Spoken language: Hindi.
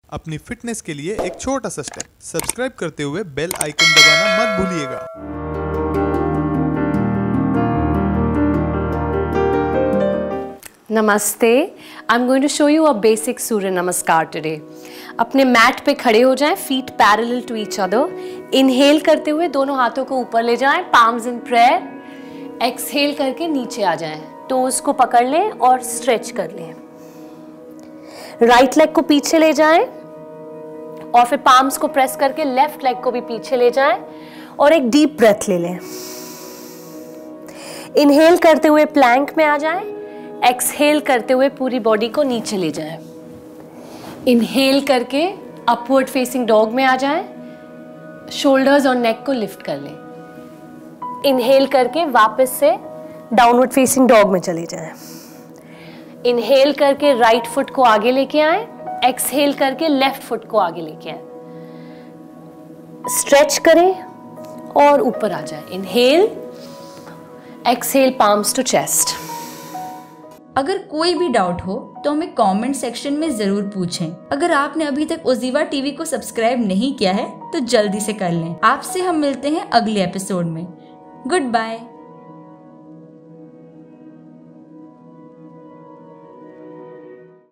अपनी फिटनेस के लिए एक छोटा सा स्टेप, सब्सक्राइब करते हुए बेल आइकन दबाना मत भूलिएगा। नमस्ते, I am going to show you a basic Surya Namaskar today. अपने मैट पे खड़े हो जाएं, feet parallel to each other. Inhale करते हुए दोनों हाथों को ऊपर ले जाएं, पाम्स इन प्रेयर। एक्सहेल करके नीचे आ जाएं, टोज को पकड़ लें और स्ट्रेच कर लें। राइट लेग को पीछे ले जाएं और फिर पाम्स को प्रेस करके लेफ्ट लेग को भी पीछे ले जाएं और एक डीप ब्रेथ ले लें। इनहेल करते हुए प्लैंक में आ जाएं, एक्सहेल करते हुए पूरी बॉडी को नीचे ले जाएं। इनहेल करके अपवर्ड फेसिंग डॉग में आ जाएं, शोल्डर्स और नेक को लिफ्ट कर लें। इनहेल करके वापस से डाउनवर्ड फेसिंग डॉग में चले जाएं। इनहेल करके राइट फुट को आगे लेके आएं, एक्सहेल करके लेफ्ट फुट को आगे लेके आएं। स्ट्रेच करें और ऊपर आ जाएं। Inhale, exhale, palms to chest. अगर कोई भी डाउट हो तो हमें कमेंट सेक्शन में जरूर पूछें। अगर आपने अभी तक उज़ीवा टीवी को सब्सक्राइब नहीं किया है तो जल्दी से कर लें। आपसे हम मिलते हैं अगले एपिसोड में। Good bye.